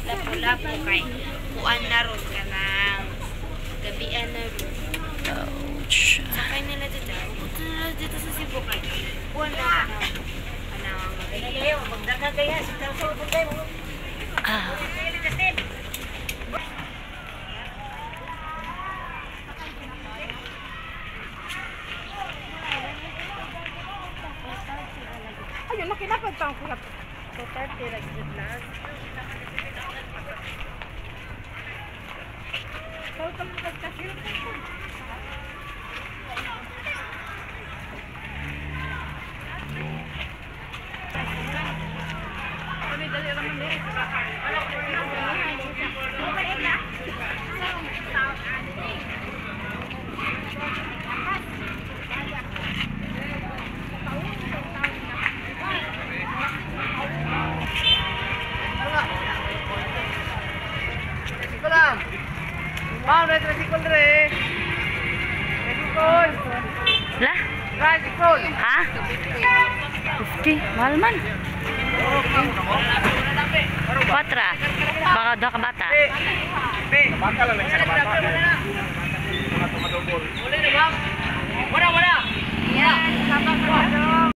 lapo-lapo kay kuan na ron ka ng gabian na ron. Ouch. Sakay nila dito. Puto nila dito sa Cebu kay kuan na Ah. ayun, nakinapag pang kurap. Total, tira good last. Kau kamu kasih. Kami dali raman diri. Mau naik tricycle dre. Tricycle. Lah? Tricycle. Ha? 50. Mahal man. Patra. Baka daw ka bata. Baka lang sa bata. Mga tumadobol. Wala na, ma'am. Wala. Yan.